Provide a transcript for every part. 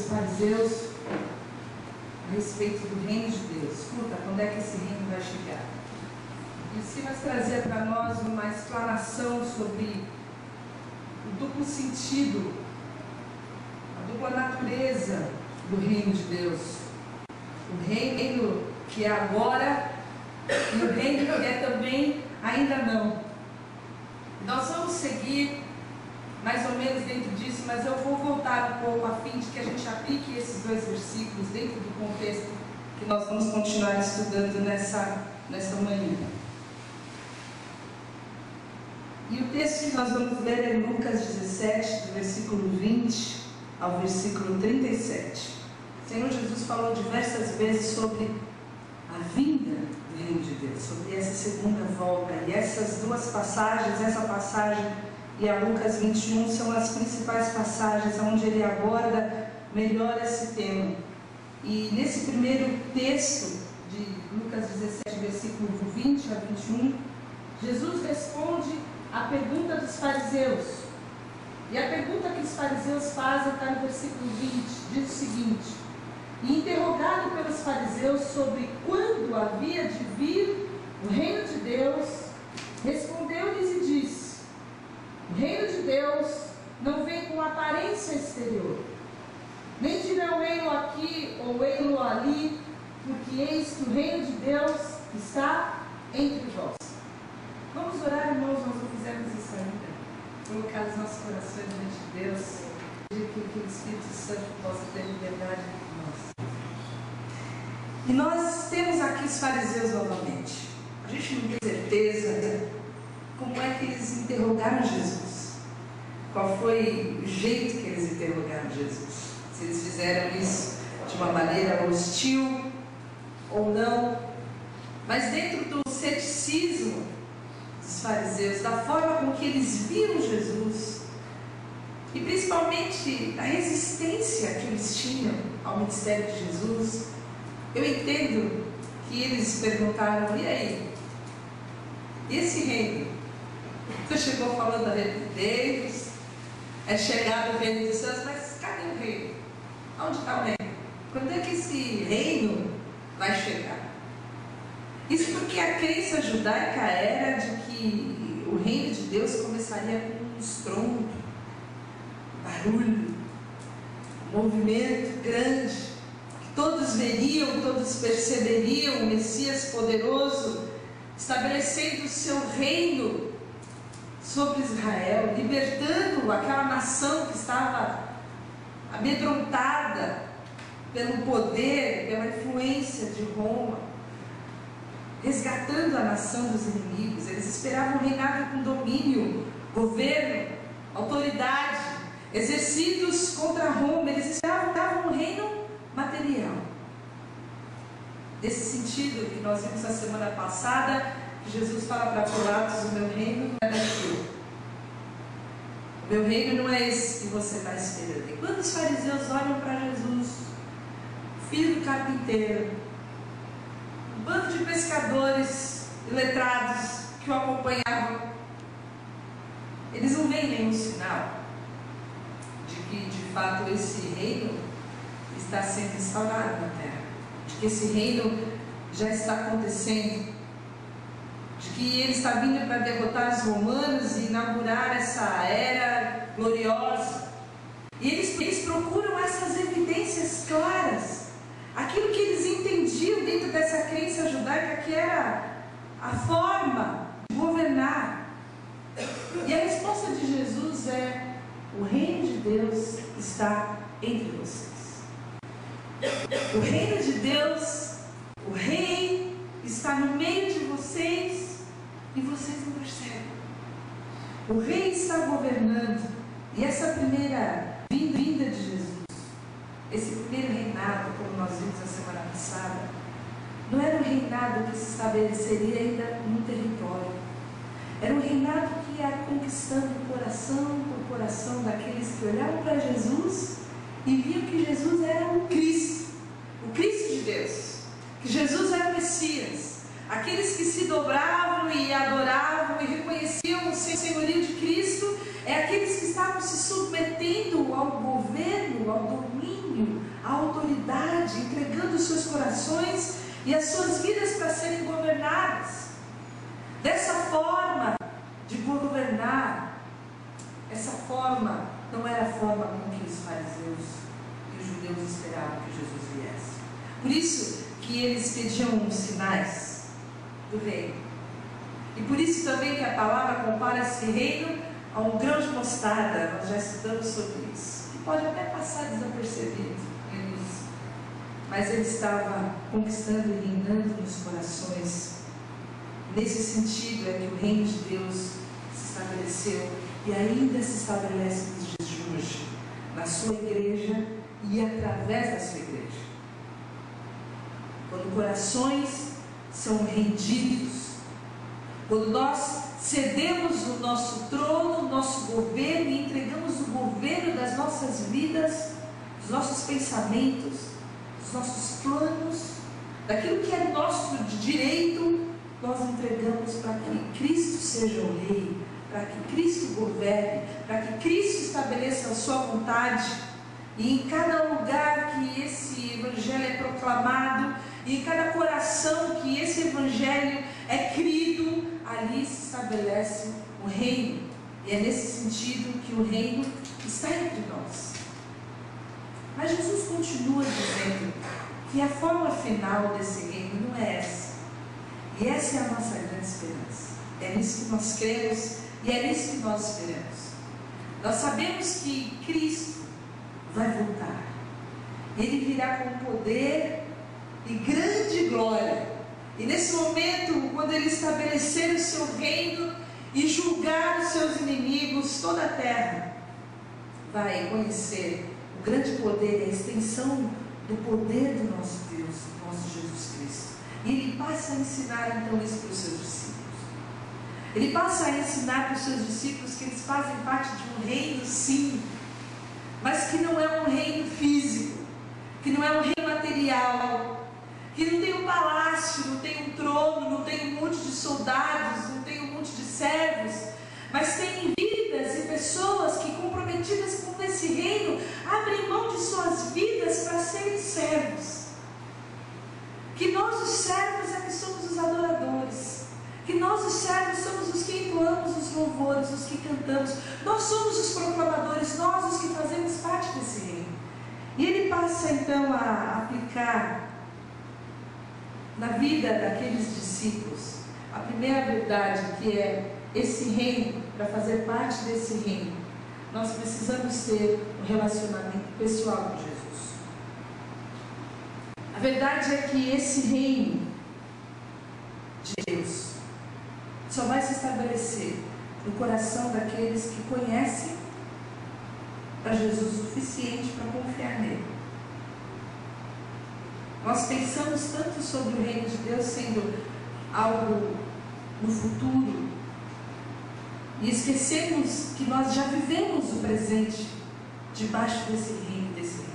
dos fariseus a respeito do reino de Deus. Escuta, quando é que esse reino vai chegar? E se vai trazer para nós uma explanação sobre o duplo sentido, a dupla natureza do reino de Deus. O reino que é agora e o reino que é também ainda não. Nós vamos seguir mais ou menos dentro disso, mas eu vou voltar um pouco a fim de que a gente aplique esses dois versículos dentro do contexto que nós vamos continuar estudando nessa manhã. E o texto que nós vamos ler é Lucas 17, do versículo 20 ao versículo 37. O Senhor Jesus falou diversas vezes sobre a vinda do reino de Deus, sobre essa segunda volta. E essas duas passagens, essa passagem e a Lucas 21, são as principais passagens onde ele aborda melhor esse tema. E nesse primeiro texto de Lucas 17, versículo 20 a 21, Jesus responde a pergunta dos fariseus. E a pergunta que os fariseus fazem está no versículo 20, diz o seguinte: e interrogado pelos fariseus sobre quando havia de vir o reino de Deus, respondeu-lhes e disse: o reino de Deus não vem com aparência exterior, nem dirão ei-lo aqui ou ei-lo ali, porque eis que o reino de Deus está entre vós. Vamos orar, irmãos, nós não fizemos isso ainda. Colocar os nossos corações diante de Deus, pedir que o Espírito Santo possa ter liberdade entre nós. E nós temos aqui os fariseus novamente. A gente não tem certeza como é que eles interrogaram Jesus. Qual foi o jeito que eles interrogaram Jesus? Se eles fizeram isso de uma maneira hostil ou não. Mas dentro do ceticismo dos fariseus, da forma com que eles viram Jesus, e principalmente a resistência que eles tinham ao ministério de Jesus, eu entendo que eles perguntaram: e aí? E esse reino? Você chegou falando da reino de Deus, é chegado o reino dos céus, mas cadê o reino? Onde está o reino? Quando é que esse reino vai chegar? Isso porque a crença judaica era de que o reino de Deus começaria com um estrondo, um barulho, um movimento grande, que todos veriam, todos perceberiam o Messias poderoso estabelecendo o seu reino sobre Israel, libertando aquela nação que estava amedrontada pelo poder, pela influência de Roma, resgatando a nação dos inimigos. Eles esperavam um reinado com domínio, governo, autoridade, exercidos contra Roma. Eles esperavam um reino material. Nesse sentido que nós vimos na semana passada, que Jesus fala para Pilatos: o meu reino não é daqui. O meu reino não é esse que você está esperando. E quando os fariseus olham para Jesus, filho do carpinteiro, um bando de pescadores e letrados que o acompanhavam, eles não veem nenhum sinal de que de fato esse reino está sendo instaurado na terra, de que esse reino já está acontecendo, de que ele está vindo para derrotar os romanos e inaugurar essa era gloriosa. E eles procuram essas evidências claras, aquilo que eles entendiam dentro dessa crença judaica, que era a forma de governar. E a resposta de Jesus é: o reino de Deus está entre vocês. O reino de Deus, o rei, está no meio de vocês e vocês não percebem. O rei está governando. E essa primeira vinda de Jesus, esse primeiro reinado, como nós vimos na semana passada, não era um reinado que se estabeleceria ainda no território. Era um reinado que ia conquistando coração por coração daqueles que olhavam para Jesus e viam que Jesus era o Cristo de Deus, que Jesus era o Messias. Aqueles que se dobravam e adoravam e reconheciam o senhorio de Cristo, é aqueles que estavam se submetendo ao governo, ao domínio, à autoridade, entregando os seus corações e as suas vidas para serem governadas. Dessa forma de governar, essa forma não era a forma com que os fariseus e os judeus esperavam que Jesus viesse. Por isso que eles pediam sinais do reino. E por isso também que a palavra compara esse reino a um grão de mostarda. Nós já estudamos sobre isso, que pode até passar desapercebido, mas ele estava conquistando e reinando nos corações. Nesse sentido é que o reino de Deus se estabeleceu e ainda se estabelece nos dias de hoje, na sua igreja e através da sua igreja. Quando corações são rendidos, quando nós cedemos o nosso trono, o nosso governo e entregamos o governo das nossas vidas, dos nossos pensamentos, dos nossos planos, daquilo que é nosso de direito, nós entregamos para que Cristo seja o Rei, para que Cristo governe, para que Cristo estabeleça a sua vontade. E em cada lugar que esse Evangelho é proclamado, e em cada coração que esse Evangelho é crido, ali se estabelece o reino. E é nesse sentido que o reino está entre nós. Mas Jesus continua dizendo que a forma final desse reino não é essa. E essa é a nossa grande esperança. É nisso que nós cremos e é nisso que nós esperamos. Nós sabemos que Cristo vai voltar. Ele virá com poder e grande glória. E nesse momento, quando Ele estabelecer o seu reino e julgar os seus inimigos, toda a terra vai conhecer o grande poder e a extensão do poder do nosso Deus, do nosso Jesus Cristo. E Ele passa a ensinar então isso para os seus discípulos. Ele passa a ensinar para os seus discípulos que eles fazem parte de um reino, sim, mas que não é um reino físico, que não é um reino material, que não tem um palácio, não tem um trono, não tem um monte de soldados, não tem um monte de servos, mas tem vidas e pessoas que, comprometidas com esse reino, abrem mão de suas vidas para serem servos. Que nós, os servos, é que somos os adoradores. Que nós, os servos, somos os que entoamos os louvores, os que cantamos. Nós somos os proclamadores, nós os que fazemos parte desse reino. E ele passa então a aplicar na vida daqueles discípulos a primeira verdade, que é esse reino. Para fazer parte desse reino, nós precisamos ter um relacionamento pessoal com Jesus. A verdade é que esse reino de Deus só vai se estabelecer no coração daqueles que conhecem a Jesus o suficiente para confiar nele. Nós pensamos tanto sobre o reino de Deus sendo algo no futuro e esquecemos que nós já vivemos o presente debaixo desse reino,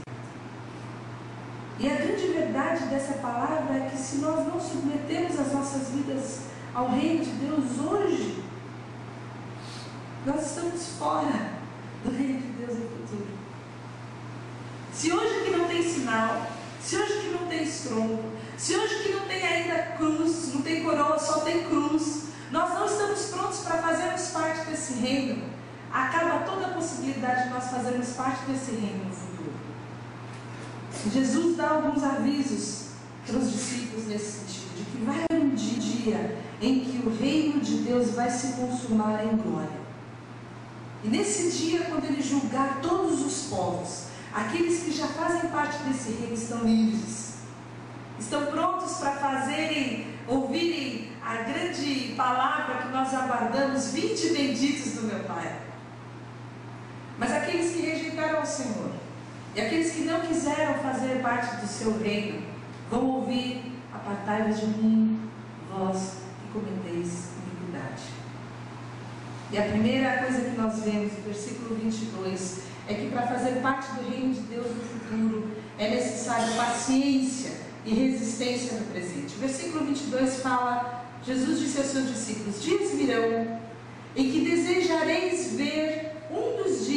E a grande verdade dessa palavra é que se nós não submetemos as nossas vidas ao reino de Deus hoje, nós estamos fora do reino de Deus no futuro. Se hoje que não tem sinal, se hoje que não tem estrondo, se hoje que não tem ainda cruz, não tem coroa, só tem cruz, nós não estamos prontos para fazermos parte desse reino, acaba toda a possibilidade de nós fazermos parte desse reino no futuro. Jesus dá alguns avisos para os discípulos nesse sentido, de que vai um dia em que o reino de Deus vai se consumar em glória. E nesse dia, quando Ele julgar todos os povos, aqueles que já fazem parte desse reino estão livres, estão prontos para ouvirem a grande palavra que nós aguardamos, 20 benditos do meu Pai. Mas aqueles que rejeitaram o Senhor, e aqueles que não quiseram fazer parte do seu reino, vão ouvir: apartai-vos de mim, vós que cometeis iniquidade. E a primeira coisa que nós vemos no versículo 22 é que para fazer parte do reino de Deus no futuro é necessário paciência e resistência no presente. O versículo 22 fala: Jesus disse aos seus discípulos: dias virão em que desejareis ver um dos dias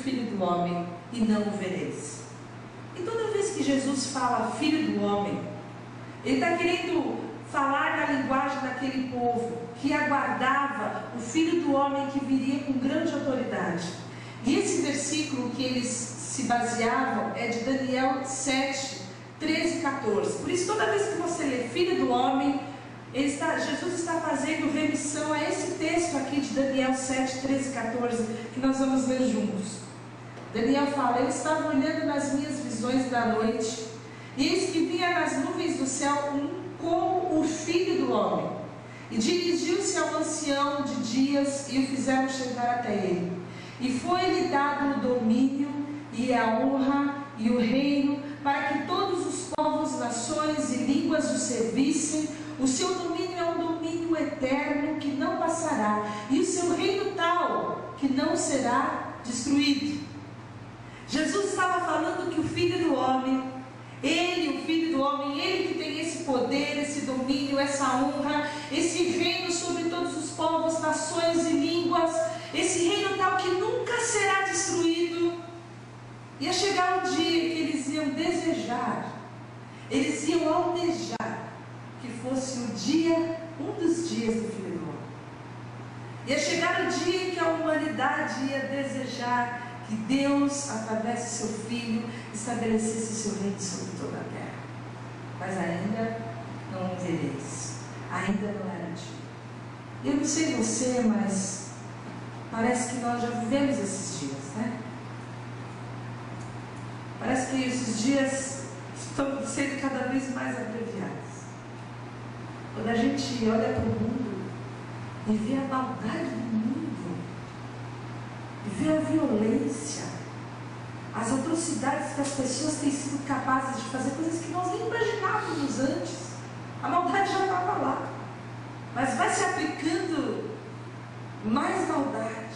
Filho do Homem e não o vereis. E toda vez que Jesus fala Filho do Homem, Ele está querendo falar na linguagem daquele povo que aguardava o Filho do Homem que viria com grande autoridade. E esse versículo que eles se baseavam é de Daniel 7, 13 e 14. Por isso, toda vez que você lê Filho do Homem, Jesus está fazendo remissão a esse texto aqui de Daniel 7, 13 e 14, que nós vamos ler juntos. Daniel fala: eu estava olhando nas minhas visões da noite, e eis que vinha nas nuvens do céu como o Filho do Homem, e dirigiu-se ao ancião de dias, e o fizeram chegar até ele. E foi-lhe dado o domínio, e a honra, e o reino, para que todos os povos, nações e línguas o servissem. O seu domínio é um domínio eterno que não passará, e o seu reino tal que não será destruído. Jesus estava falando que o Filho do Homem, Ele, o Filho do Homem, Ele que tem esse poder, esse domínio, essa honra, esse reino sobre todos os povos, nações e línguas, esse reino tal que nunca será destruído. Ia chegar o dia que eles iam desejar, eles iam almejar que fosse o dia, um dos dias do Filho do Homem. Ia chegar o dia em que a humanidade ia desejar que Deus, através de seu Filho, estabelecesse seu reino sobre toda a terra. Mas ainda não o vereis, ainda não era dia. Eu não sei você, mas parece que nós já vivemos esses dias, né? Parece que esses dias estão sendo cada vez mais abreviados. Quando a gente olha para o mundo e vê a maldade do mundo, e vê a violência, as atrocidades que as pessoas têm sido capazes de fazer, coisas que nós nem imaginávamos antes. A maldade já estava lá, mas vai se aplicando mais maldade,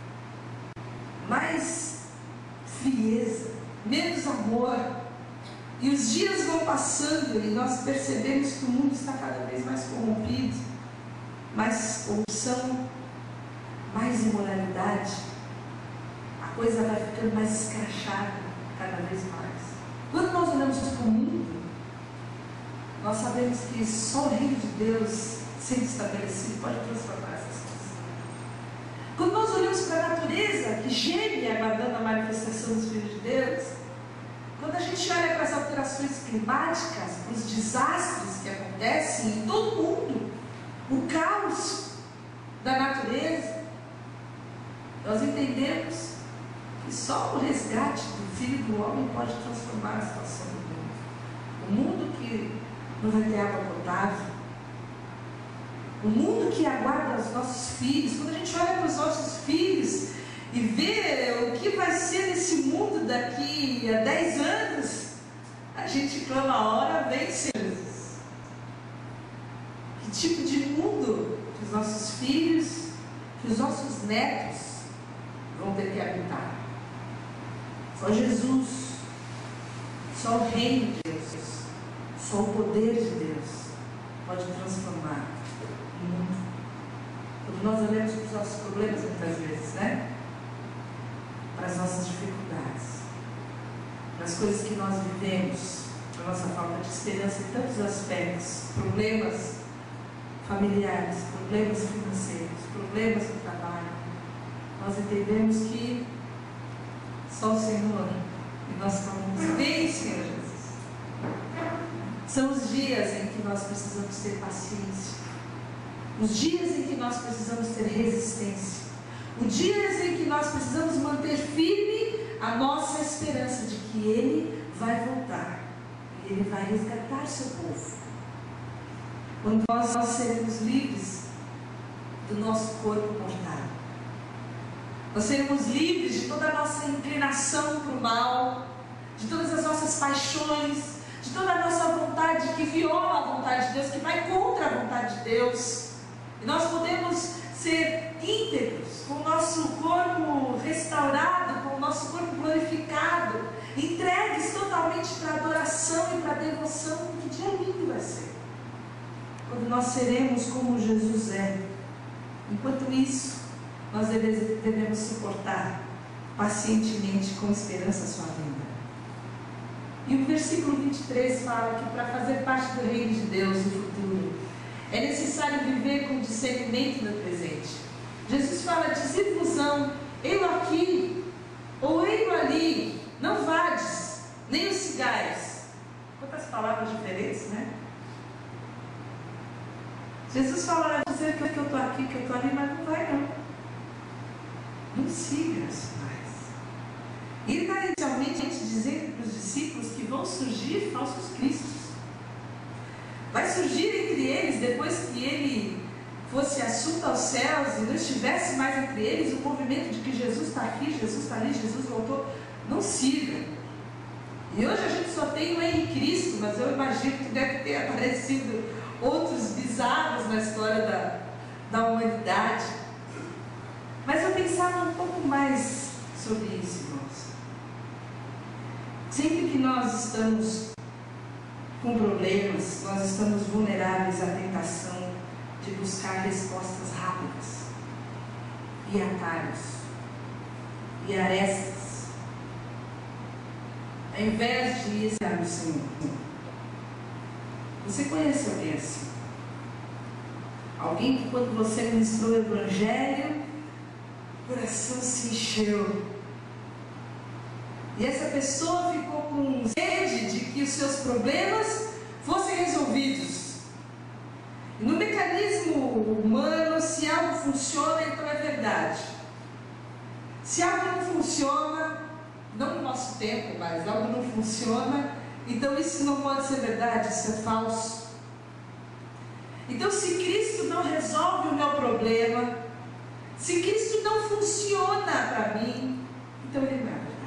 mais frieza, menos amor. E os dias vão passando e nós percebemos que o mundo está cada vez mais corrompido, mais corrupção, mais imoralidade. A coisa vai ficando mais escrachada cada vez mais. Quando nós olhamos para o mundo, nós sabemos que só o reino de Deus sendo estabelecido pode transformar essas coisas. Quando nós olhamos para a natureza que geme aguardando a manifestação dos filhos de Deus, quando a gente olha para as alterações climáticas, para os desastres que acontecem em todo o mundo, o caos da natureza, nós entendemos que só o resgate do Filho do Homem pode transformar a situação do mundo. O mundo que não vai ter água potável, o mundo que aguarda os nossos filhos. Quando a gente olha para os nossos filhos e vê o que vai ser desse mundo daqui a 10 anos, a gente clama: a hora vem, Senhor Jesus. Que tipo de mundo que os nossos filhos, que os nossos netos vão ter que habitar? Só Jesus, só o reino de Deus, só o poder de Deus pode transformar o mundo. Quando nós olhamos para os nossos problemas muitas vezes, né? Para as nossas dificuldades, para as coisas que nós vivemos, para a nossa falta de esperança em tantos aspectos, problemas familiares, problemas financeiros, problemas no trabalho, nós entendemos que só o Senhor, e nós falamos: vem, Senhor Jesus. São os dias em que nós precisamos ter paciência, os dias em que nós precisamos ter resistência, os dias em que nós precisamos manter firme a nossa esperança de que Ele vai voltar e Ele vai resgatar seu povo. Quando nós seremos livres do nosso corpo mortal, nós seremos livres de toda a nossa inclinação para o mal, de todas as nossas paixões, de toda a nossa vontade que viola a vontade de Deus, que vai contra a vontade de Deus. E nós podemos ser íntegros, com o nosso corpo restaurado, com o nosso corpo glorificado, entregues totalmente para a adoração e para a devoção. Que dia lindo vai ser quando nós seremos como Jesus é. Enquanto isso, nós devemos suportar pacientemente com esperança a sua vinda. E o versículo 23 fala que para fazer parte do reino de Deus no futuro, é necessário viver com discernimento no presente. Jesus fala: dizer-vos-ão, eu aqui, ou eu ali, não vades, nem os sigais. Quantas palavras diferentes, né? Jesus fala: dizer que eu estou aqui, que eu estou ali, mas não vai não. Não siga os sinais. E ele está inicialmente dizendo para os discípulos que vão surgir falsos cristos. Vai surgir entre eles, depois que ele fosse assunto aos céus e não estivesse mais entre eles, o movimento de que Jesus está aqui, Jesus está ali, Jesus voltou. Não siga. E hoje a gente só tem o Henrique Cristo, mas eu imagino que deve ter aparecido outros bizarros na história da humanidade. Mas eu pensava um pouco mais sobre isso, irmãos. Sempre que nós estamos com problemas, nós estamos vulneráveis à tentação de buscar respostas rápidas e atalhos e arestas, ao invés de estar no Senhor. Você conhece alguém assim? Alguém que quando você ministrou o Evangelho, o coração se encheu. E essa pessoa ficou com sede de que os seus problemas fossem resolvidos. E no mecanismo humano, se algo funciona, então é verdade. Se algo não funciona, não no nosso tempo, mas algo não funciona, então isso não pode ser verdade, isso é falso. Então, se Cristo não resolve o meu problema, se Cristo não funciona para mim, então ele não é verdade.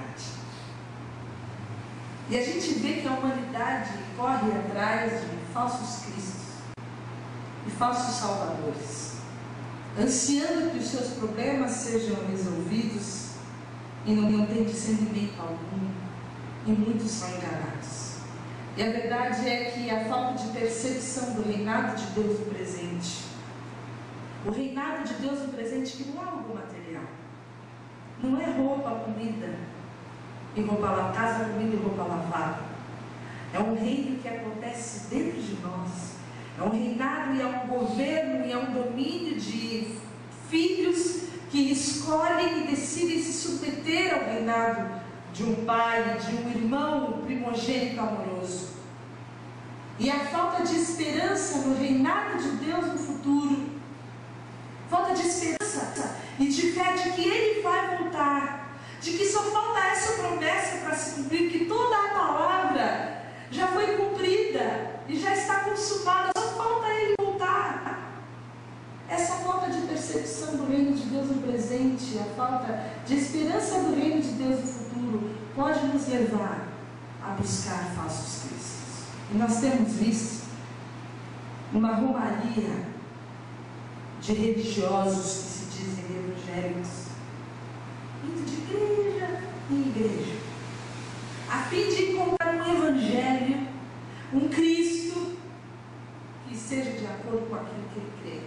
E a gente vê que a humanidade corre atrás de falsos cristos e falsos salvadores, ansiando que os seus problemas sejam resolvidos, e não tem discernimento algum, e muitos são enganados. E a verdade é que a falta de percepção do reinado de Deus no presente, o reinado de Deus no presente, que não é algo material, não é roupa, comida e roupa, casa, comida e roupa lavada. É um reino que acontece dentro de nós. É um reinado e é um governo e é um domínio de filhos que escolhem e decidem se submeter ao reinado de um pai, de um irmão primogênito amoroso. E a falta de esperança no reinado de Deus no futuro, falta de esperança e de fé de que Ele vai voltar, de que só falta essa promessa para se cumprir, que toda a palavra já foi cumprida e já está consumada, só falta Ele voltar. Essa falta de percepção do reino de Deus no presente, a falta de esperança do reino de Deus no futuro, pode nos levar a buscar falsos cristos. E nós temos visto uma romaria de religiosos que se dizem evangélicos, indo de igreja em igreja, a fim de encontrar um evangelho, um Cristo que seja de acordo com aquilo que ele crê,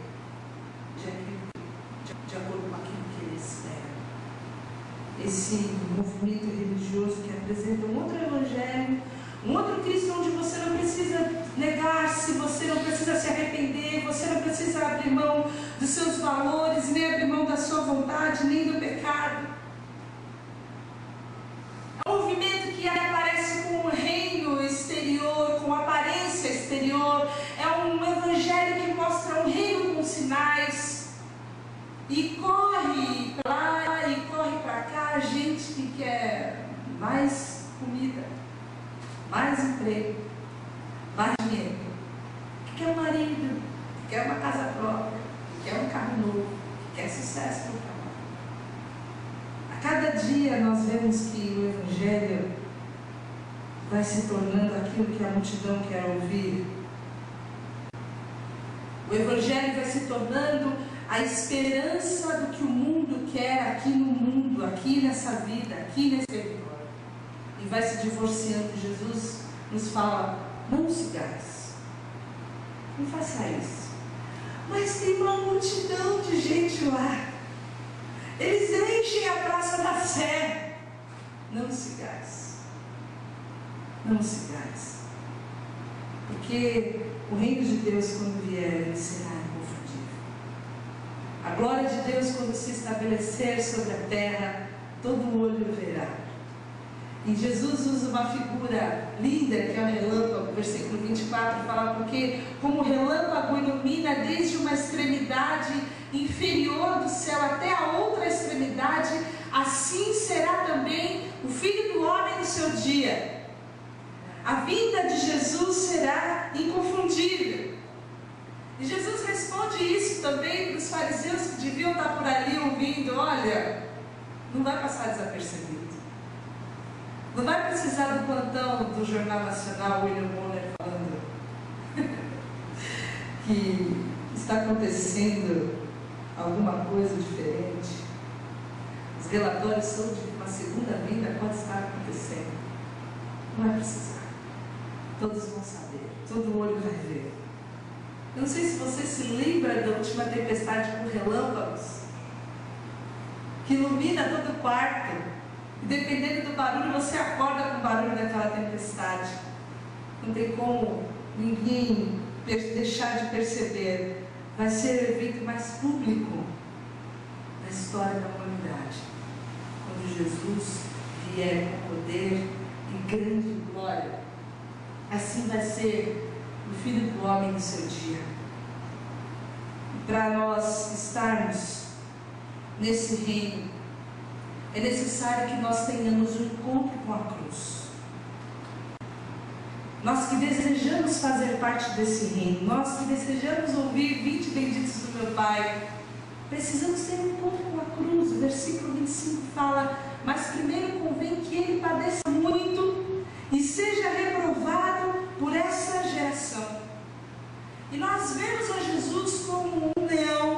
de acordo com aquilo que ele espera. Esse movimento religioso que apresenta um outro evangelho, um outro Cristo onde você não precisa negar-se, você não precisa se arrepender, você não precisa abrir mão dos seus valores, nem abrir mão da sua vontade, nem do pecado. É um movimento que aparece com um reino exterior, com aparência exterior. É um evangelho que mostra um reino com sinais. E corre para lá e corre para cá gente que quer mais comida, mais emprego, mais dinheiro, que quer um marido, que quer uma casa própria, que quer um carro novo, que quer sucesso no trabalho. A cada dia nós vemos que o evangelho vai se tornando aquilo que a multidão quer ouvir. O evangelho vai se tornando a esperança do que o mundo quer aqui no mundo, aqui nessa vida, aqui nesse território. E vai se divorciando. Jesus nos fala: não sigais, não faça isso. Mas tem uma multidão de gente lá. Eles enchem a Praça da fé, não sigais. Não sigais. Porque o reino de Deus, quando vier, ele será inconfundível. A glória de Deus, quando se estabelecer sobre a terra, todo olho verá. E Jesus usa uma figura linda, que é o relâmpago, versículo 24, fala: porque como o relâmpago ilumina desde uma extremidade inferior do céu até a outra extremidade, assim será também o Filho do Homem no seu dia. A vinda de Jesus será inconfundível. E Jesus responde isso também para os fariseus que deviam estar por ali ouvindo: olha, não vai passar desapercebido. Não vai precisar do plantão do Jornal Nacional, William Bonner falando que está acontecendo alguma coisa diferente. Os relatórios são de uma segunda vinda pode estar acontecendo. Não vai precisar. Todos vão saber, todo olho vai ver. Eu não sei se você se lembra da última tempestade com relâmpagos, que ilumina todo o quarto. E dependendo do barulho, você acorda com o barulho daquela tempestade. Não tem como ninguém deixar de perceber. Vai ser o evento mais público da história da humanidade, quando Jesus vier com poder e grande glória. Assim vai ser o Filho do Homem no seu dia. E para nós estarmos nesse reino, é necessário que nós tenhamos um encontro com a cruz. Nós que desejamos fazer parte desse reino, nós que desejamos ouvir 20 benditos do meu Pai, precisamos ter um encontro com a cruz. O versículo 25 fala: mas primeiro convém que ele padeça muito e seja reprovado por essa geração. E nós vemos a Jesus como um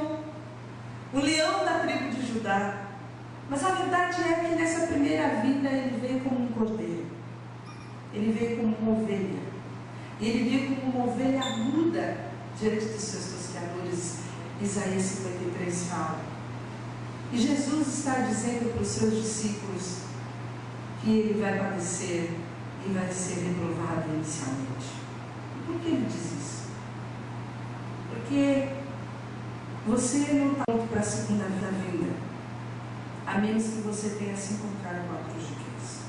leão da tribo de Judá. Mas a verdade é que nessa primeira vinda ele veio como um cordeiro. Ele veio como uma ovelha. E ele veio como uma ovelha muda diante dos seus tosqueadores. Isaías 53 fala. E Jesus está dizendo para os seus discípulos que ele vai padecer e vai ser reprovado inicialmente. E por que ele diz isso? Porque você não está pronto para a segunda vinda, a menos que você tenha se encontrado com a cruz de Cristo.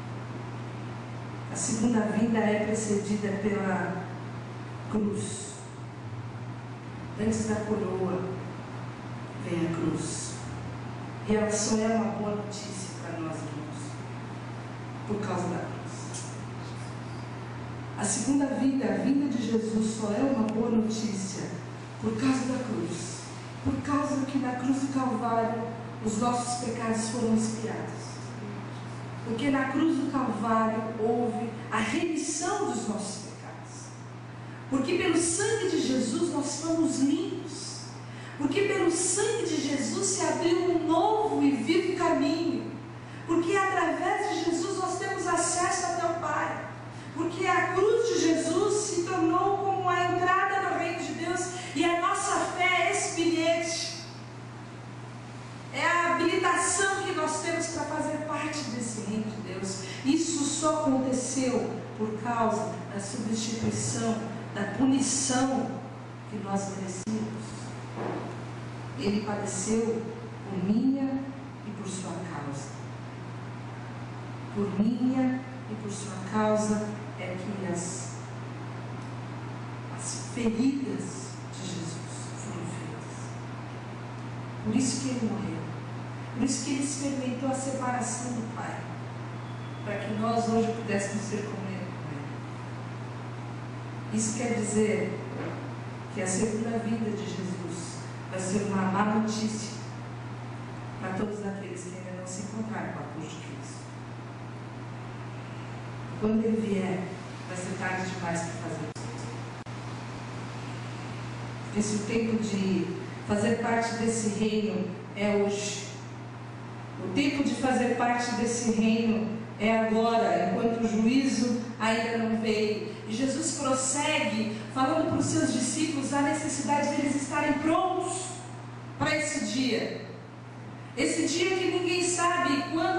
A segunda vinda é precedida pela cruz. Antes da coroa vem a cruz. E ela só é uma boa notícia para nós, irmãos, por causa da cruz. A segunda vinda, a vinda de Jesus, só é uma boa notícia por causa da cruz. Por causa que na cruz do Calvário os nossos pecados foram expiados. Porque na cruz do Calvário houve a remissão dos nossos pecados. Porque pelo sangue de Jesus nós fomos limpos. Porque pelo sangue de Jesus se abriu um novo e vivo caminho. Porque através de Jesus nós temos acesso até o Pai. Porque a cruz de Jesus se tornou como a entrada no reino de Deus. E a nossa fé é esse bilhete. É a habilitação que nós temos para fazer parte desse reino de Deus. Isso só aconteceu por causa da substituição, da punição que nós merecíamos. Ele padeceu por minha e por sua causa. Por minha e por sua causa é que as feridas de Jesus foram feitas. Por isso que ele morreu. Por isso que ele experimentou a separação do Pai, para que nós hoje pudéssemos ser comunhão com ele. Isso quer dizer que a segunda vinda de Jesus vai ser uma má notícia para todos aqueles que ainda não se encontraram com a cruz de Cristo. Quando ele vier, vai ser tarde demais para fazer isso. Esse o tempo de fazer parte desse reino é hoje. O tempo de fazer parte desse reino é agora, enquanto o juízo ainda não veio. E Jesus prossegue falando para os seus discípulos a necessidade deles estarem prontos para esse dia. Esse dia que ninguém sabe quando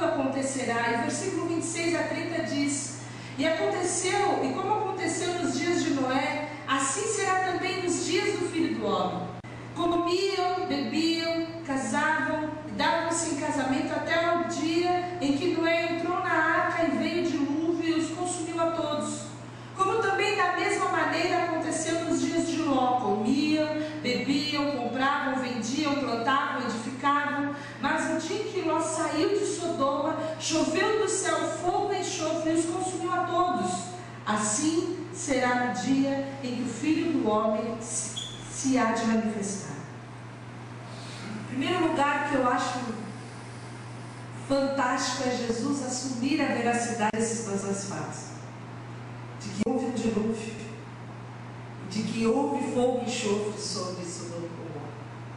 acontecerá. E versículo 26 a 30 diz: e aconteceu, e como aconteceu nos dias de Noé, assim será também nos dias do Filho do Homem. Comiam, bebiam, casavam e davam-se em casamento até o dia em que Noé entrou na arca e veio o dilúvio e os consumiu a todos. Como também da mesma maneira aconteceu nos dias de Ló: comiam, bebiam, compravam, vendiam, plantavam, edificavam. Mas no dia em que Ló saiu de Sodoma, choveu do céu fogo e enxofre e os consumiu a todos. Assim será no dia em que o Filho do Homem se há de manifestar. Em primeiro lugar, que eu acho fantástico é Jesus assumir a veracidade desses dois fatos: de que houve um dilúvio, de que houve fogo e enxofre sobre Sodoma e Gomorra.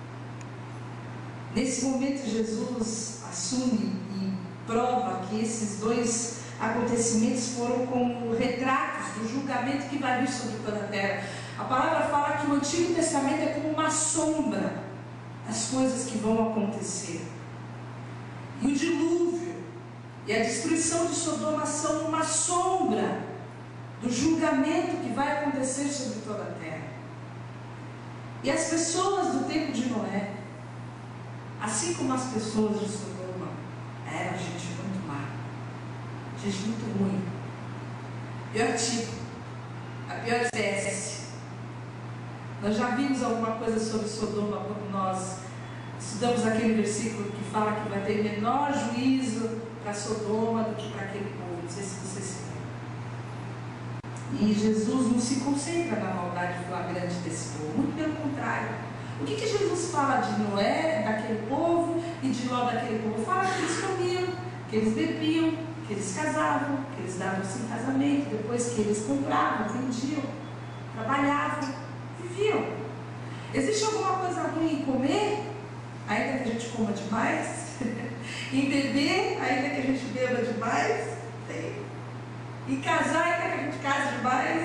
Nesse momento, Jesus assume e prova que esses dois acontecimentos foram como retratos do julgamento que vai vir sobre toda a terra. A palavra fala que o Antigo Testamento é como uma sombra das coisas que vão acontecer. E o dilúvio e a destruição de Sodoma são uma sombra do julgamento que vai acontecer sobre toda a terra. E as pessoas do tempo de Noé, assim como as pessoas de Sodoma, eram gente muito má, gente muito ruim, pior tipo, a pior espécie. Nós já vimos alguma coisa sobre Sodoma quando nós estudamos aquele versículo que fala que vai ter menor juízo para Sodoma do que para aquele povo. Não sei se vocês se lembram. E Jesus não se concentra na maldade flagrante desse povo, muito pelo contrário. O que Jesus fala de Noé, daquele povo, e de Ló, daquele povo? Fala que eles comiam, que eles bebiam, que eles casavam, que eles davam-se em casamento, depois que eles compravam, vendiam, trabalhavam, viviam. Existe alguma coisa ruim em comer, ainda que a gente coma demais? Em beber, ainda que a gente beba demais? Tem. Em casar, ainda que a gente case demais?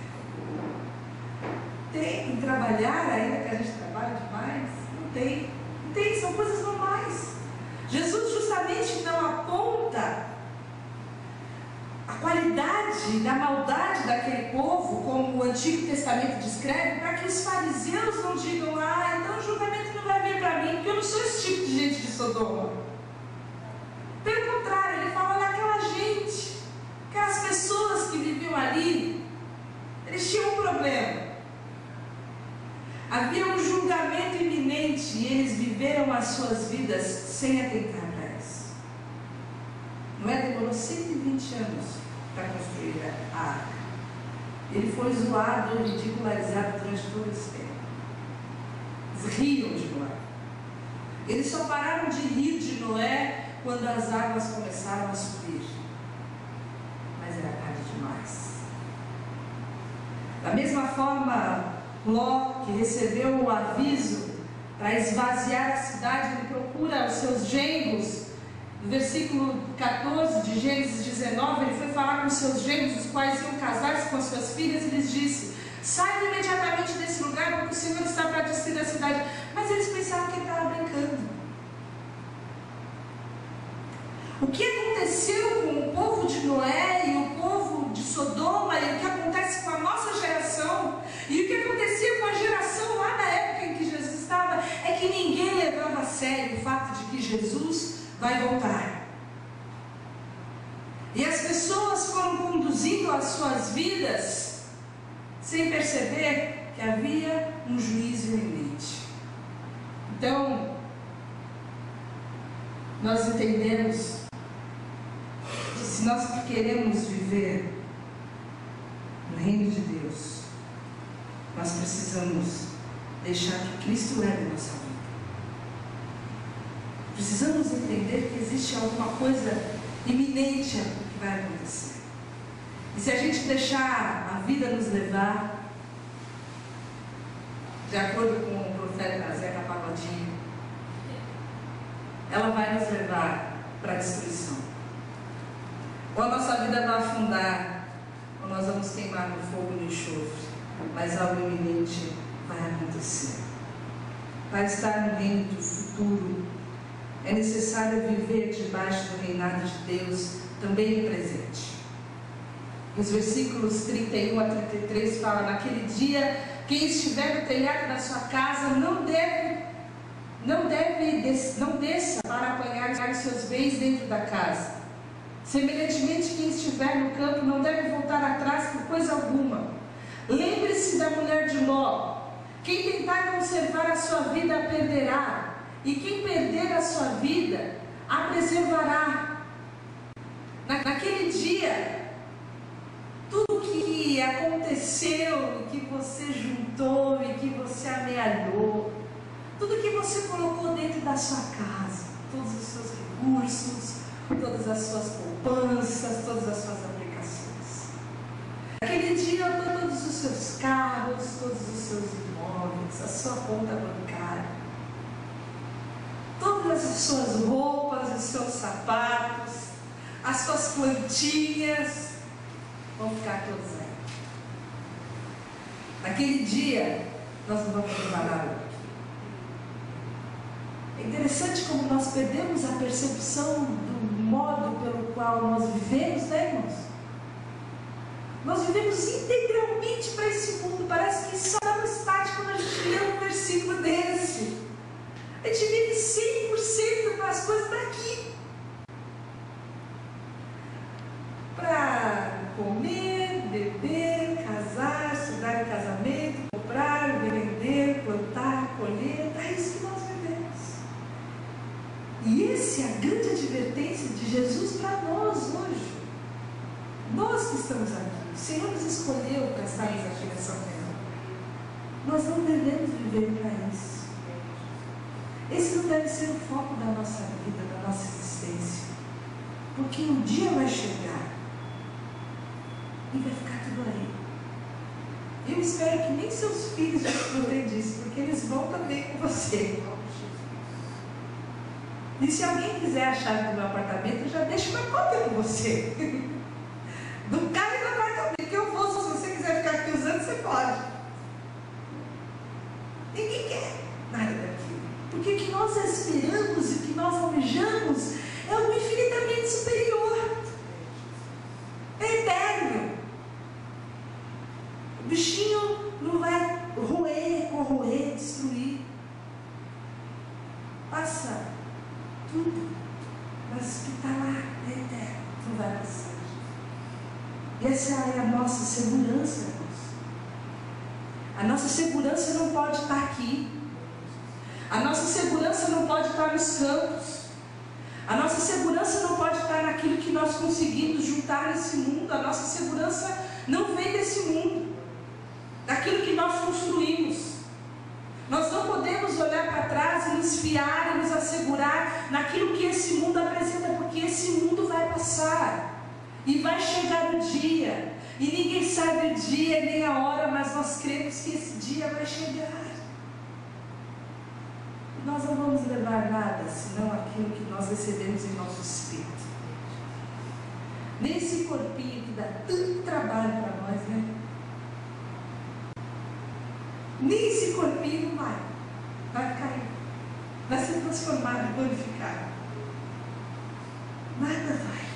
Tem. Em trabalhar, ainda que a gente trabalhe demais? Não tem. Não tem, são coisas normais. Jesus justamente não aponta a qualidade da maldade daquele povo, como o Antigo Testamento descreve, para que os fariseus não digam: ah, então o julgamento não vai vir para mim, porque eu não sou esse tipo de gente de Sodoma. Pelo contrário, ele fala: olha, aquela gente, aquelas pessoas que viviam ali, eles tinham um problema. Havia um julgamento iminente e eles viveram as suas vidas sem atentar para isso. Noé demorou 120 anos para construir a arca. Ele foi zoado, ridicularizado durante todo esse tempo. Eles riam de Noé. Eles só pararam de rir de Noé quando as águas começaram a subir. Mas era tarde demais. Da mesma forma, Ló, que recebeu o aviso para esvaziar a cidade, ele procura os seus genros. No versículo 14 de Gênesis 19, ele foi falar com seus genros, os quais iam casar-se com as suas filhas, e lhes disse: saiam imediatamente desse lugar, porque o Senhor está para destruir a cidade. Mas eles pensavam que ele estava brincando. O que aconteceu com o povo de Noé e o povo de Sodoma, e o que acontece com a nossa geração, e o que acontecia com a geração lá na época em que Jesus estava, é que ninguém levava a sério o fato de que Jesus vai voltar. E as pessoas foram conduzindo as suas vidas sem perceber que havia um juízo iminente. Então, nós entendemos que se nós queremos viver no reino de Deus, nós precisamos deixar que Cristo leve a nossa vida. Precisamos entender que existe alguma coisa iminente que vai acontecer. E se a gente deixar a vida nos levar, de acordo com o profeta Zeca Pagodinho, ela vai nos levar para a destruição. Ou a nossa vida vai afundar, ou nós vamos queimar no fogo e no enxofre. Mas algo iminente vai acontecer. Para estar no reino do futuro, é necessário viver debaixo do reinado de Deus, também no presente. Os versículos 31 a 33 falam: naquele dia, quem estiver no telhado da sua casa não desça para apanhar os seus bens dentro da casa. Semelhantemente, quem estiver no campo não deve voltar atrás por coisa alguma. Lembre-se da mulher de Ló. Quem tentar conservar a sua vida a perderá, e quem perder a sua vida a preservará. Naquele dia, tudo que aconteceu, e que você juntou, e que você amealhou, tudo que você colocou dentro da sua casa, todos os seus recursos, todas as suas poupanças, todas as suas aplicações. Naquele dia, todos os seus carros, todos os seus imóveis, a sua conta bancária, todas as suas roupas, os seus sapatos, as suas plantinhas, vão ficar todos aí. Naquele dia, nós não vamos levar nada daqui. É interessante como nós perdemos a percepção do modo pelo qual nós vivemos, né, irmãos? Nós vivemos integralmente para esse mundo. Parece que só dá um start quando a gente lê um versículo desse. A gente vive 100% para as coisas daqui. Para comer, beber, casar, estudar em casamento, comprar, vender, plantar, colher. É isso que nós vivemos. E essa é a grande advertência de Jesus para nós hoje. Nós que estamos aqui. O Senhor nos escolheu para estarmos aqui nessa terra. Nós não devemos viver para isso. Esse não deve ser o foco da nossa vida, da nossa existência. Porque um dia vai chegar e vai ficar tudo aí. Eu espero que nem seus filhos desfrutem disso, porque eles vão também com você. E se alguém quiser a chave do meu apartamento, já deixa uma cópia com você. Do carro e do apartamento que eu vou. Se você quiser ficar aqui usando, você pode. Ninguém quer nada daquilo. Porque o que nós esperamos e o que nós almejamos é algo infinitamente superior. É eterno. O bichinho não vai roer, corroer, destruir. Passa tudo. Mas o que está lá é eterno. Não vai passar. E essa é a nossa segurança, irmãos. A nossa segurança não pode estar aqui. A nossa segurança não pode estar nos campos. A nossa segurança não pode estar naquilo que nós conseguimos juntar nesse mundo. A nossa segurança não vem desse mundo, daquilo que nós construímos. Nós não podemos olhar para trás e nos fiar e nos assegurar naquilo que esse mundo apresenta, porque esse mundo vai passar. E vai chegar o dia, e ninguém sabe o dia nem a hora, mas nós cremos que esse dia vai chegar. E nós não vamos levar nada, senão aquilo que nós recebemos em nosso espírito. Nesse corpinho que dá tanto trabalho para nós, né? Nem esse corpinho vai cair, vai ser transformado, glorificado. Nada vai.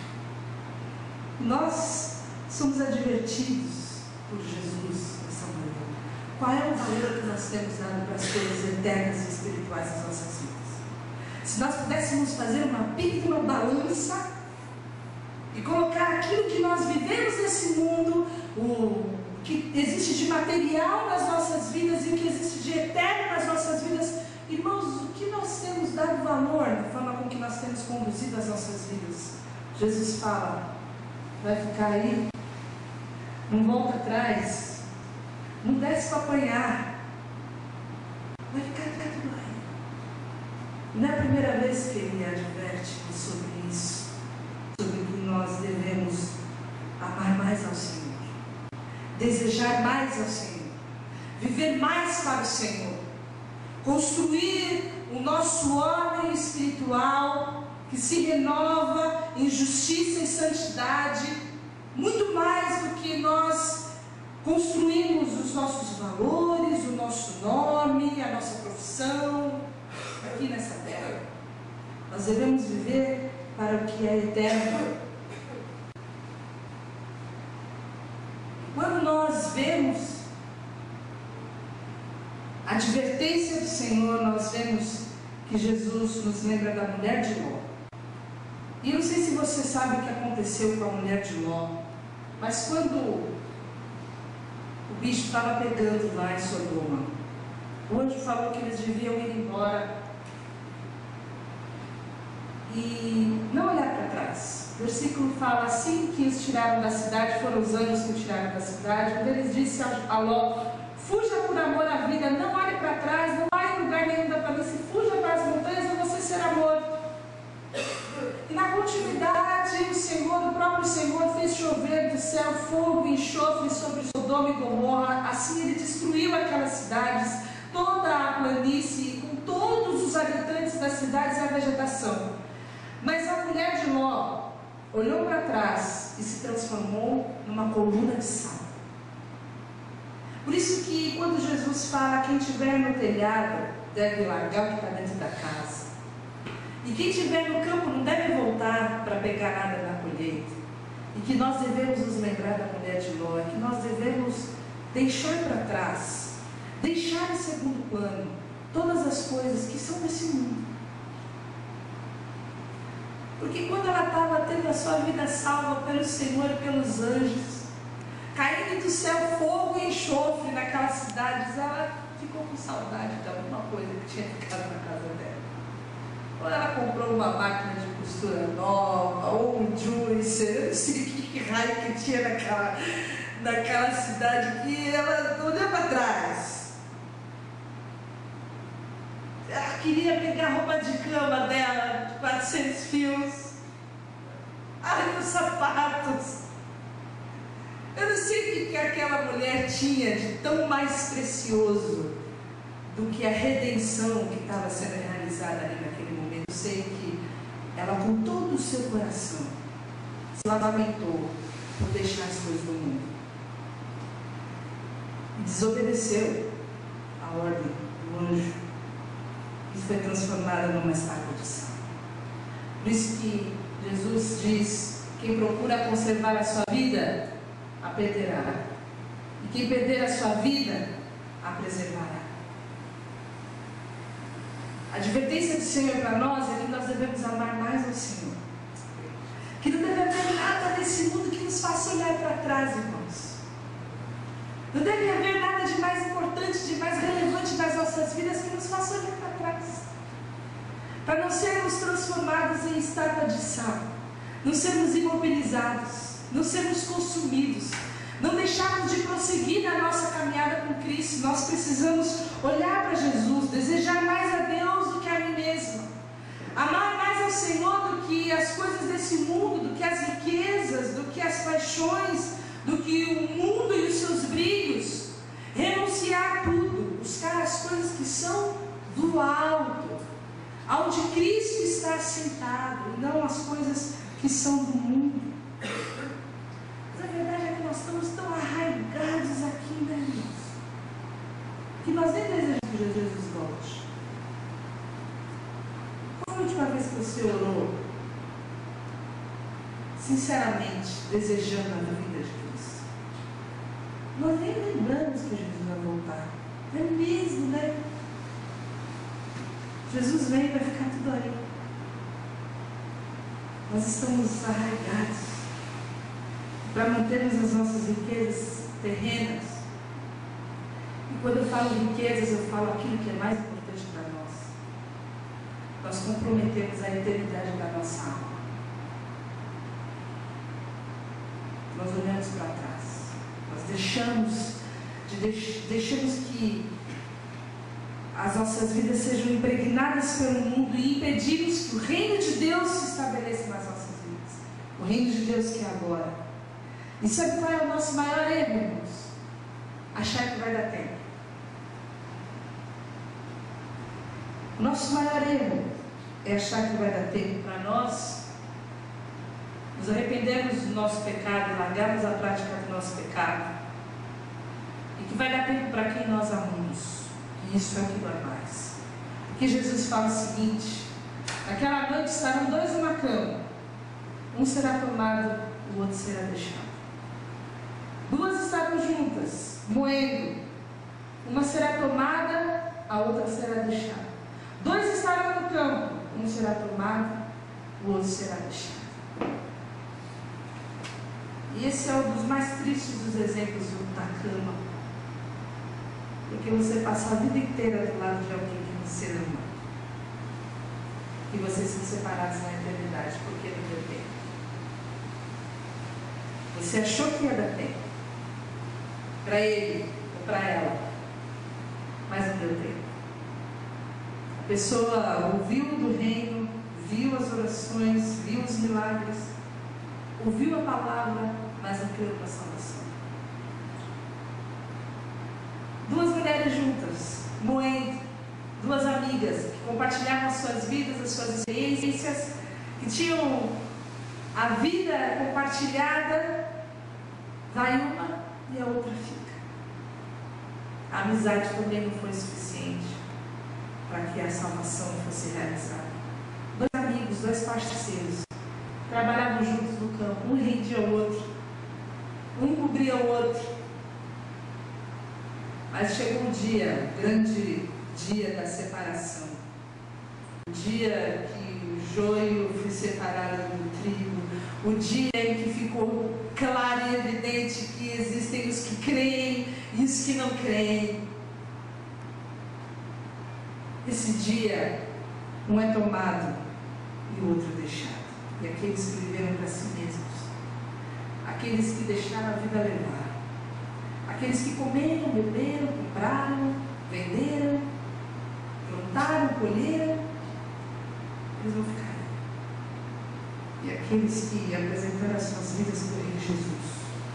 Nós somos advertidos por Jesus nessa manhã. Qual é o valor que nós temos dado para as coisas eternas e espirituais das nossas vidas? Se nós pudéssemos fazer uma pequena balança e colocar aquilo que nós vivemos nesse mundo, o que existe de material nas nossas vidas e o que existe de eterno nas nossas vidas, irmãos, o que nós temos dado valor na forma com que nós temos conduzido as nossas vidas? Jesus fala: vai ficar aí, não volta atrás, não desce para apanhar, vai ficar tudo aí. Não é a primeira vez que ele adverte sobre isso, sobre que nós devemos amar mais ao Senhor, desejar mais ao Senhor, viver mais para o Senhor, construir o nosso homem espiritual que se renova em justiça e santidade, muito mais do que nós construímos os nossos valores, o nosso nome, a nossa profissão aqui nessa terra. Nós devemos viver para o que é eterno. Quando nós vemos a advertência do Senhor, nós vemos que Jesus nos lembra da mulher de Ló. E eu não sei se você sabe o que aconteceu com a mulher de Ló, mas quando o bicho estava pegando lá em Sodoma, o anjo falou que eles deviam ir embora e não olhar para trás. O versículo fala: assim que os tiraram da cidade, foram os anjos que o tiraram da cidade, quando eles disse a Ló: fuja por amor à vida, não olhe para trás, não há em lugar nenhum da planície, fuja para as montanhas ou você será morto. E na continuidade, o próprio Senhor fez chover do céu fogo e enxofre sobre Sodoma e Gomorra. Assim ele destruiu aquelas cidades, toda a planície, com todos os habitantes das cidades e a vegetação. Mas a mulher de Ló olhou para trás e se transformou numa coluna de sal. Por isso que quando Jesus fala: quem estiver no telhado deve largar o que está dentro da casa, e quem estiver no campo não deve voltar para pegar nada na colheita, e que nós devemos nos lembrar da mulher de Ló, que nós devemos deixar para trás, deixar em segundo plano todas as coisas que são desse mundo. Porque quando ela estava tendo a sua vida salva pelo Senhor e pelos anjos, caindo do céu fogo e enxofre naquelas cidades, ela ficou com saudade de alguma coisa que tinha ficado na casa dela. Ou ela comprou uma máquina de costura nova, ou um juicer, eu não sei que raio que tinha naquela cidade, que ela olhou para trás. Ela queria pegar a roupa de cama dela, de 400 fios, os sapatos. Eu não sei o que aquela mulher tinha de tão mais precioso do que a redenção que estava sendo realizada ali naquele momento. Eu sei que ela, com todo o seu coração, se lamentou por deixar as coisas do mundo e desobedeceu a ordem do anjo e foi transformada numa estátua de sal. Por isso que Jesus diz: quem procura conservar a sua vida, a perderá, e quem perder a sua vida, a preservará. A advertência do Senhor para nós é que nós devemos amar mais ao Senhor, que não deve haver nada nesse mundo que nos faça olhar para trás, irmãos. Não deve haver nada de mais importante, de mais relevante nas nossas vidas que nos faça olhar para trás, para não sermos transformados em estátua de sal, não sermos imobilizados, não sermos consumidos, não deixarmos de prosseguir na nossa caminhada com Cristo. Nós precisamos olhar para Jesus, desejar mais a Deus do que a mim mesmo, amar mais ao Senhor do que as coisas desse mundo, do que as riquezas, do que as paixões, do que o mundo e os seus brilhos, renunciar a tudo, buscar as coisas que são do alto, onde Cristo está assentado, e não as coisas que são do mundo. Mas a verdade é que nós estamos tão arraigados aqui, né, irmãos, que nós nem desejamos que Jesus volte. Qual foi a última vez que você orou sinceramente, desejando a vida de Cristo? Nós nem lembramos que Jesus vai voltar. É mesmo, né? Jesus vem e vai ficar tudo aí. Nós estamos arraigados para mantermos as nossas riquezas terrenas. E quando eu falo riquezas, eu falo aquilo que é mais importante para nós. Nós comprometemos a eternidade da nossa alma. Nós olhamos para trás. Nós deixamos que as nossas vidas sejam impregnadas pelo mundo e impedimos que o reino de Deus se estabeleça nas nossas vidas. O reino de Deus que é agora. E sabe qual é o nosso maior erro, irmãos? Achar que vai dar tempo. O nosso maior erro é achar que vai dar tempo para nós nos arrependermos do nosso pecado e largarmos a prática do nosso pecado. E que vai dar tempo para quem nós amamos. E isso é o que dói mais. Porque Jesus fala o seguinte, Naquela noite estarão dois numa cama. Um será tomado, o outro será deixado. Duas estarão juntas, moendo. Uma será tomada, a outra será deixada. Dois estarão no campo. Um será tomado, o outro será deixado. E esse é um dos mais tristes dos exemplos da cama. Porque você passa a vida inteira do lado de alguém que você ama. E vocês são separados na eternidade, porque não deu tempo. Você achou que ia dar tempo. Para ele ou para ela. Mas não deu tempo. A pessoa ouviu do reino, viu as orações, viu os milagres, ouviu a palavra, mas não creu na salvação. Duas mulheres juntas, moendo, duas amigas que compartilhavam as suas vidas, as suas experiências, que tinham a vida compartilhada, vai uma e a outra fica. A amizade também não foi suficiente para que a salvação fosse realizada. Dois amigos, dois parceiros, trabalhavam juntos no campo, um rendia o outro, um cobria o outro. Mas chegou um dia, o grande dia da separação, o dia que o joio foi separado do trigo, o dia em que ficou claro e evidente que existem os que creem e os que não creem. Esse dia, um é tomado e o outro é deixado. E aqueles que viveram para si mesmos, aqueles que deixaram a vida levar, aqueles que comeram, beberam, compraram, venderam, plantaram, colheram, eles vão ficar. E aqueles que apresentaram as suas vidas por Ele Jesus,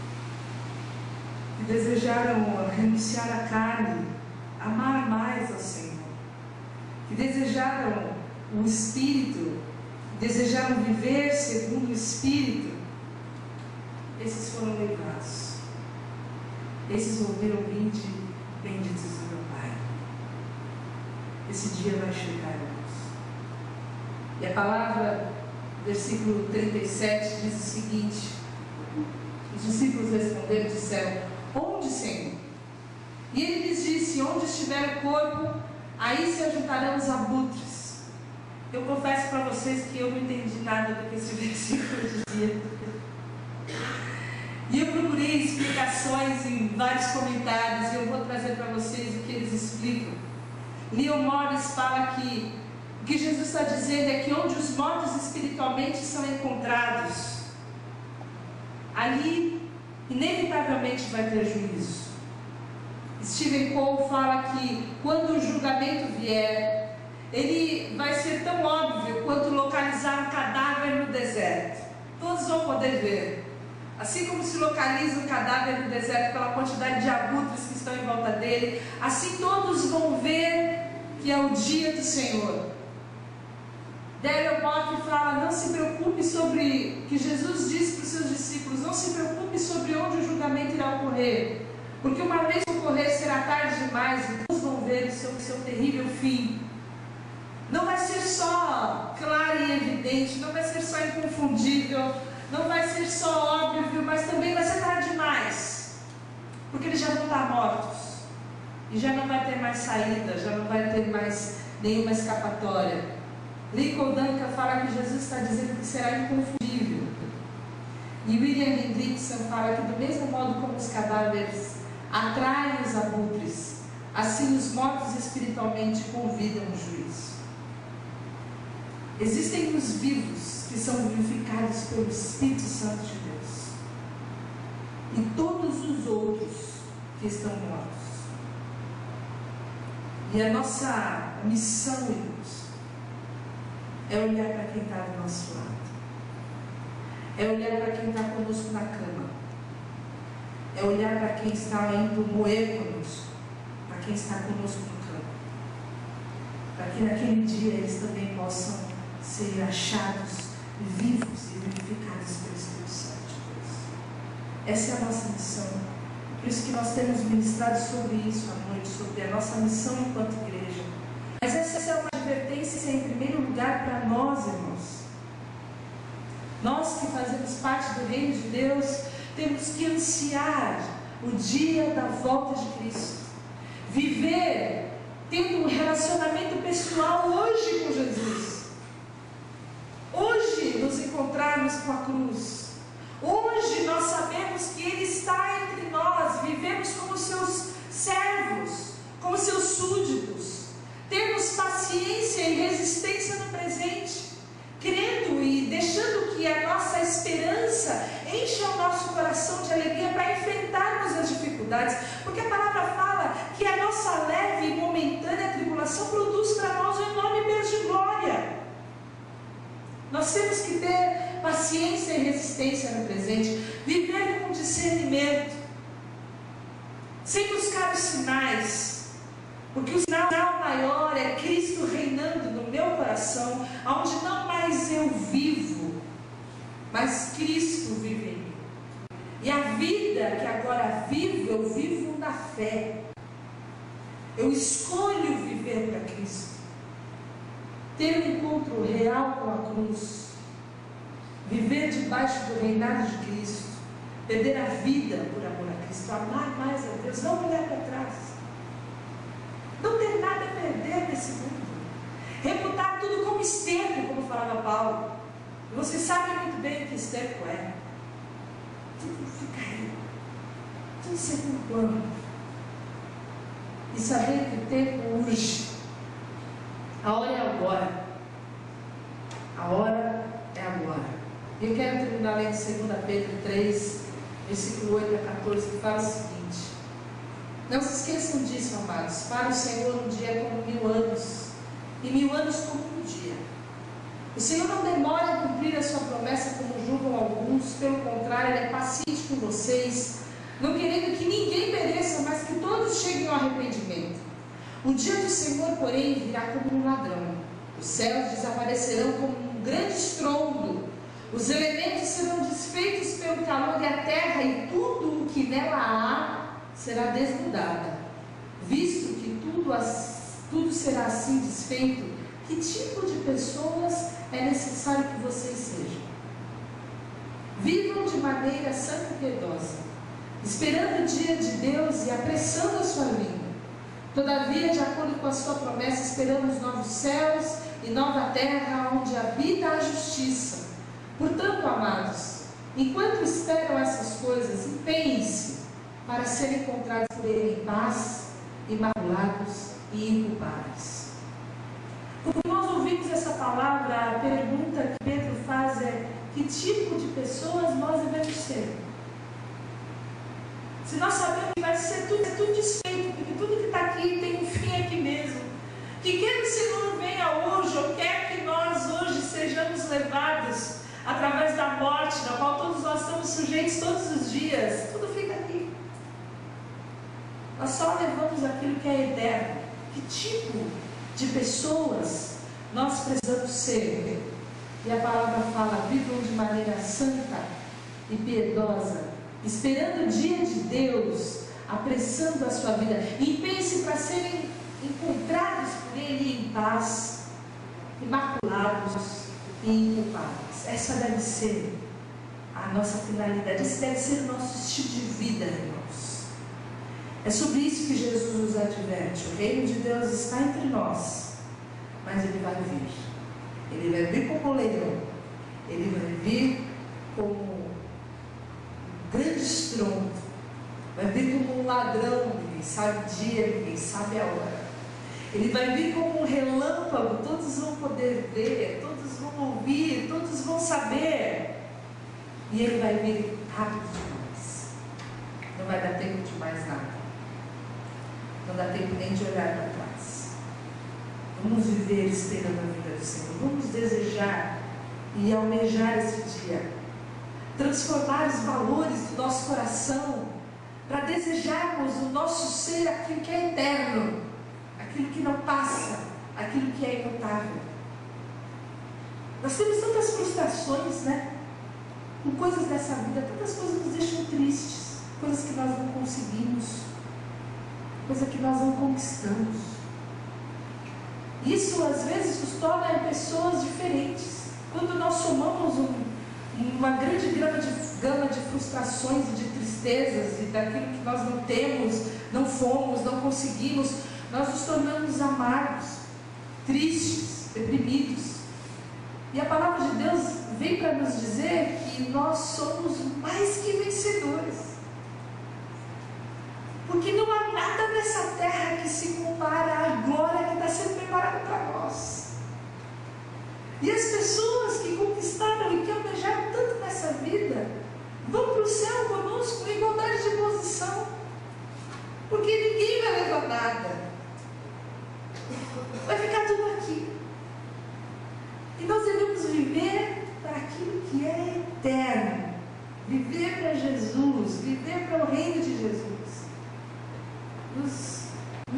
que desejaram renunciar à carne, amar mais ao Senhor, que desejaram o Espírito, desejaram viver segundo o Espírito, esses foram levados. Esses ouviram vinde, benditos do meu Pai. Esse dia vai chegar, irmãos. E a palavra, versículo 37, diz o seguinte: os discípulos responderam e disseram: onde, Senhor? E ele lhes disse: onde estiver o corpo, aí se ajuntarão os abutres. Eu confesso para vocês que eu não entendi nada do que esse versículo dizia. E eu procurei explicações em vários comentários, e eu vou trazer para vocês o que eles explicam. Leon Morris fala que o que Jesus está dizendo é que onde os mortos espiritualmente são encontrados, ali inevitavelmente vai ter juízo. Stephen Cole fala que quando o julgamento vier, ele vai ser tão óbvio quanto localizar um cadáver no deserto. Todos vão poder ver. Assim como se localiza um cadáver no deserto pela quantidade de abutres que estão em volta dele, assim todos vão ver que é o dia do Senhor. Daniel Bock fala: não se preocupe sobre, que Jesus disse para os seus discípulos, não se preocupe sobre onde o julgamento irá ocorrer, porque uma vez que ocorrer será tarde demais e todos vão ver o seu terrível fim. Não vai ser só claro e evidente, não vai ser só inconfundível, não vai ser só óbvio, mas também vai ser tarde demais, porque eles já vão estar mortos e já não vai ter mais saída, já não vai ter mais nenhuma escapatória. Lincoln Duncan fala que Jesus está dizendo que será inconfundível. E William Hendrickson fala que do mesmo modo como os cadáveres atraem os abutres, assim os mortos espiritualmente convidam o juízo. Existem os vivos que são vivificados pelo Espírito Santo de Deus, e todos os outros que estão mortos. E a nossa missão, irmãos, é olhar para quem está do nosso lado, é olhar para quem está conosco na cama, é olhar para quem está indo moer conosco, para quem está conosco no campo, para que naquele dia eles também possam ser achados vivos e vivificados pelo Espírito Santo de Deus. Essa é a nossa missão. Por isso que nós temos ministrado sobre isso à noite, sobre a nossa missão enquanto igreja. Mas essa é uma advertência em primeiro lugar para nós, irmãos. Nós que fazemos parte do reino de Deus, temos que ansiar o dia da volta de Cristo. Viver tendo um relacionamento pessoal hoje com Jesus. Hoje nos encontrarmos com a cruz. Hoje nós sabemos que Ele está entre nós. Vivemos como seus servos, como seus súditos. Temos paciência e resistência no presente, crendo e deixando que a nossa esperança encha o nosso coração de alegria para enfrentarmos as dificuldades, porque a palavra fala que a nossa leve e momentânea tribulação produz para nós um enorme peso de glória. Nós temos que ter paciência e resistência no presente, viver com discernimento, sem buscar os sinais, porque o sinal maior é Cristo reinando no meu coração, onde não mais eu vivo, mas Cristo vive em mim. E a vida que agora vivo, eu vivo na fé. Eu escolho viver para Cristo, ter um encontro real com a cruz, viver debaixo do reinado de Cristo, perder a vida por amor a Cristo, amar mais a Deus, não olhar para trás, não ter nada a perder nesse mundo, reputar tudo como esterco, como falava Paulo. E vocês sabem muito bem o que esterco é. Tudo fica aí, tudo segundo plano. E saber que o tempo urge. A hora é agora. A hora é agora. E eu quero terminar lendo 2 Pedro 3, versículo 8 a 14, que fala o seguinte: não se esqueçam disso, amados. Para o Senhor um dia é como 1000 anos, e 1000 anos como um dia. O Senhor não demora em cumprir a sua promessa, como julgam alguns. Pelo contrário, Ele é paciente com vocês, não querendo que ninguém pereça, mas que todos cheguem ao arrependimento. O dia do Senhor, porém, virá como um ladrão. Os céus desaparecerão como um grande estrondo, os elementos serão desfeitos pelo calor, e a terra e tudo o que nela há será desnudada. Visto que tudo será assim desfeito, que tipo de pessoas é necessário que vocês sejam? Vivam de maneira santa e piedosa, esperando o dia de Deus e apressando a sua vinda. Todavia, de acordo com a sua promessa, esperamos novos céus e nova terra, onde habita a justiça. Portanto, amados, enquanto esperam essas coisas, empenhem-se para serem encontrados por Ele em paz, imaculados e inculpáveis. Quando nós ouvimos essa palavra, a pergunta que Pedro faz é: que tipo de pessoas nós devemos ser? Se nós sabemos que vai ser tudo desfeito, porque tudo que está aqui tem um fim aqui mesmo, que quer que o Senhor venha hoje, ou quer que nós hoje sejamos levados através da morte, na qual todos nós estamos sujeitos todos os dias, tudo fica aqui. Nós só levamos aquilo que é eterno. Que tipo de pessoas nós precisamos ser? E a palavra fala: vivam de maneira santa e piedosa, esperando o dia de Deus, apressando a sua vida. Empenhe-se para serem encontrados por Ele em paz, imaculados e inculpáveis. Essa deve ser a nossa finalidade, esse deve ser o nosso estilo de vida, irmãos. É sobre isso que Jesus nos adverte. O reino de Deus está entre nós, mas Ele vai vir. Ele vai vir como um leão. Ele vai vir como um grande estrondo. Vai vir como um ladrão. Ninguém sabe o dia, ninguém sabe a hora. Ele vai vir como um relâmpago. Todos vão poder ver, todos vão ouvir, todos vão saber. E Ele vai vir rápido demais. Não vai dar tempo de mais nada. Não dá tempo nem de olhar para trás. Vamos viver esperando a vida do Senhor. Vamos desejar e almejar esse dia. Transformar os valores do nosso coração para desejarmos o nosso ser aquilo que é eterno, aquilo que não passa, aquilo que é imutável. Nós temos tantas frustrações, né? Com coisas dessa vida, tantas coisas nos deixam tristes, coisas que nós não conseguimos, coisas que nós não conquistamos. Isso às vezes nos torna pessoas diferentes. Quando nós somamos uma grande gama de frustrações e de tristezas e daquilo que nós não temos, não fomos, não conseguimos, nós nos tornamos amargos, tristes, deprimidos. E a palavra de Deus vem para nos dizer que nós somos mais que vencedores. Porque não há nada nessa terra que se compara à glória que está sendo preparada para nós. E as pessoas que conquistaram e que almejaram tanto nessa vida vão para o céu conosco em igualdade de posição. Porque ninguém vai levar nada. Vai ficar tudo aqui. E nós devemos viver para aquilo que é eterno. Viver para Jesus, viver para o reino de Jesus. Nos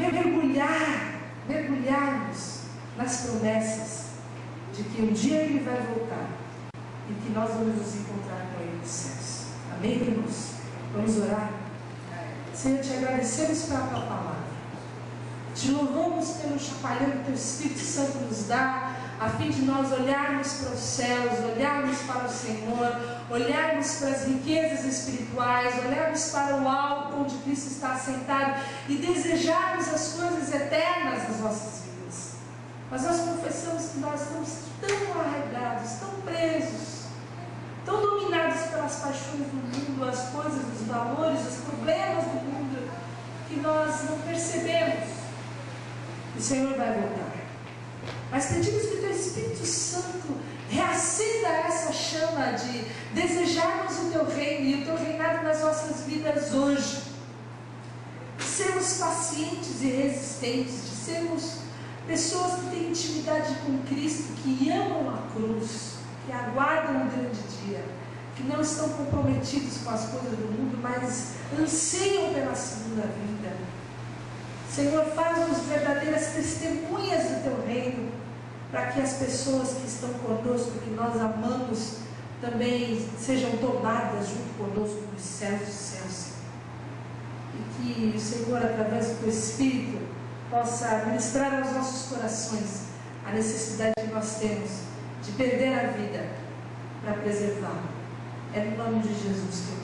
mergulharmos nas promessas de que um dia Ele vai voltar e que nós vamos nos encontrar com Ele nos céus. Amém, irmãos? Vamos orar? Senhor, te agradecemos pela Tua palavra. Te louvamos pelo chacoalhão que Teu Espírito Santo nos dá, a fim de nós olharmos para os céus, olharmos para o Senhor, olharmos para as riquezas espirituais, olharmos para o alto onde Cristo está assentado e desejarmos as coisas eternas das nossas vidas. Mas nós confessamos que nós estamos tão arraigados, tão presos, tão dominados pelas paixões do mundo, as coisas, os valores, os problemas do mundo, que nós não percebemos que o Senhor vai voltar. Mas pedimos que o Teu Espírito Santo reacenda essa chama de desejarmos o Teu reino e o Teu reinado nas nossas vidas hoje. De sermos pacientes e resistentes, de sermos pessoas que têm intimidade com Cristo, que amam a cruz, que aguardam o grande dia, que não estão comprometidos com as coisas do mundo, mas anseiam pela segunda vida. Senhor, faz-nos verdadeiras testemunhas do Teu reino, para que as pessoas que estão conosco, que nós amamos, também sejam tomadas junto conosco nos céus dos céus. E que o Senhor, através do Teu Espírito, possa ministrar aos nossos corações a necessidade que nós temos de perder a vida para preservá-la. É no nome de Jesus que eu